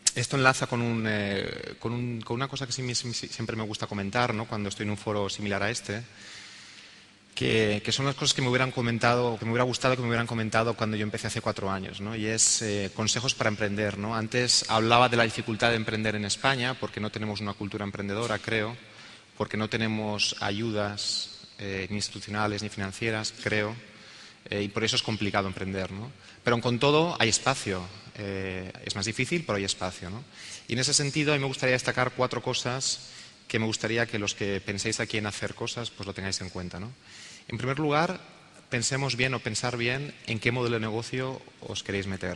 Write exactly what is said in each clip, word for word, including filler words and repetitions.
esto enlaza con, un, eh, con, un, con una cosa que sí, sí, siempre me gusta comentar, ¿no?, cuando estoy en un foro similar a este, que, que son las cosas que me hubieran comentado, que me hubiera gustado que me hubieran comentado cuando yo empecé hace cuatro años, ¿no? Y es eh, consejos para emprender, ¿no? Antes hablaba de la dificultad de emprender en España porque no tenemos una cultura emprendedora, creo, porque no tenemos ayudas eh, ni institucionales ni financieras, creo, eh, y por eso es complicado emprender, ¿no? Pero con todo hay espacio. Eh, es más difícil, pero hay espacio, ¿no? Y en ese sentido a mí me gustaría destacar cuatro cosas que me gustaría que los que penséis aquí en hacer cosas pues lo tengáis en cuenta, ¿no? En primer lugar, pensemos bien o pensar bien en qué modelo de negocio os queréis meter.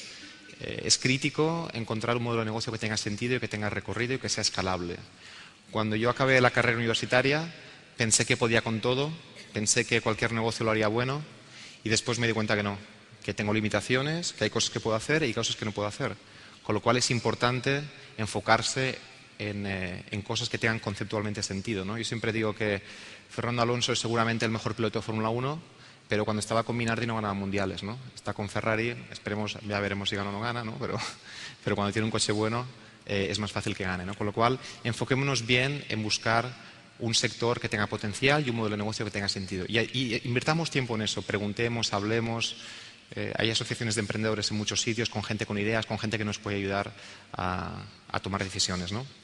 Eh, es crítico encontrar un modelo de negocio que tenga sentido y que tenga recorrido y que sea escalable. Cuando yo acabé la carrera universitaria, pensé que podía con todo, pensé que cualquier negocio lo haría bueno y después me di cuenta que no, que tengo limitaciones, que hay cosas que puedo hacer y hay cosas que no puedo hacer. Con lo cual es importante enfocarse en, eh, en cosas que tengan conceptualmente sentido, ¿no? Yo siempre digo que Fernando Alonso es seguramente el mejor piloto de Fórmula uno, pero cuando estaba con Minardi no ganaba mundiales, ¿no? Está con Ferrari, esperemos, ya veremos si gana o no gana, ¿no? Pero, pero cuando tiene un coche bueno eh, es más fácil que gane, ¿no? Con lo cual, enfoquémonos bien en buscar un sector que tenga potencial y un modelo de negocio que tenga sentido. Y, y invirtamos tiempo en eso, preguntemos, hablemos. Eh, hay asociaciones de emprendedores en muchos sitios, con gente con ideas, con gente que nos puede ayudar a, a tomar decisiones, ¿no?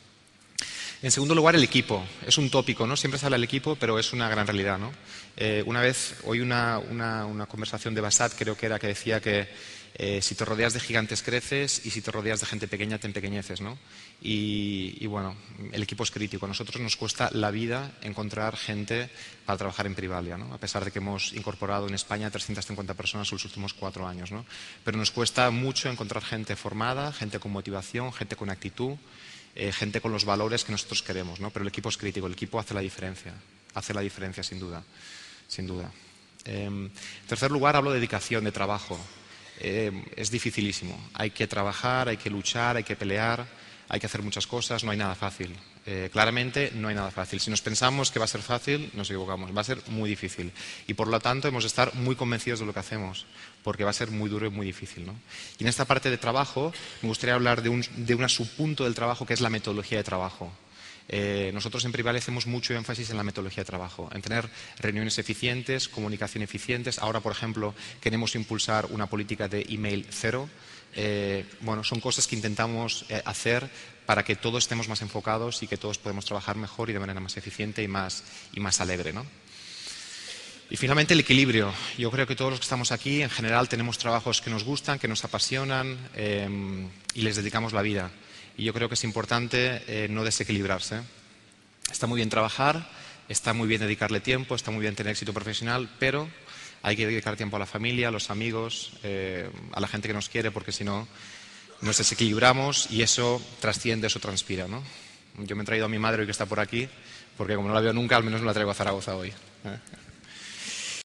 En segundo lugar, el equipo. Es un tópico, ¿no? Siempre se habla del equipo, pero es una gran realidad, ¿no? Eh, una vez oí una, una, una conversación de Basat, creo que era, que decía que eh, si te rodeas de gigantes creces y si te rodeas de gente pequeña te empequeñeces, ¿no? Y, y bueno, el equipo es crítico. A nosotros nos cuesta la vida encontrar gente para trabajar en Privalia, ¿no? A pesar de que hemos incorporado en España trescientas cincuenta personas en los últimos cuatro años, ¿no? Pero nos cuesta mucho encontrar gente formada, gente con motivación, gente con actitud, Eh, gente con los valores que nosotros queremos, ¿no? Pero el equipo es crítico, el equipo hace la diferencia, hace la diferencia sin duda, sin duda. Eh, en tercer lugar, hablo de dedicación, de trabajo. Eh, es dificilísimo, hay que trabajar, hay que luchar, hay que pelear, hay que hacer muchas cosas, no hay nada fácil. Eh, claramente no hay nada fácil. Si nos pensamos que va a ser fácil, nos equivocamos, va a ser muy difícil. Y por lo tanto hemos de estar muy convencidos de lo que hacemos, porque va a ser muy duro y muy difícil, ¿no? Y en esta parte de trabajo me gustaría hablar de un, de un subpunto del trabajo que es la metodología de trabajo. Eh, nosotros en Privalia hacemos mucho énfasis en la metodología de trabajo, en tener reuniones eficientes, comunicación eficientes. Ahora, por ejemplo, queremos impulsar una política de email cero. Eh, bueno, son cosas que intentamos eh, hacer para que todos estemos más enfocados y que todos podamos trabajar mejor y de manera más eficiente y más, y más alegre, ¿no? Y finalmente el equilibrio. Yo creo que todos los que estamos aquí en general tenemos trabajos que nos gustan, que nos apasionan eh, y les dedicamos la vida. Y yo creo que es importante eh, no desequilibrarse. Está muy bien trabajar, está muy bien dedicarle tiempo, está muy bien tener éxito profesional, pero hay que dedicar tiempo a la familia, a los amigos, eh, a la gente que nos quiere, porque si no nos desequilibramos y eso trasciende, eso transpira, ¿no? Yo me he traído a mi madre hoy que está por aquí, porque como no la veo nunca, al menos me la traigo a Zaragoza hoy, ¿eh?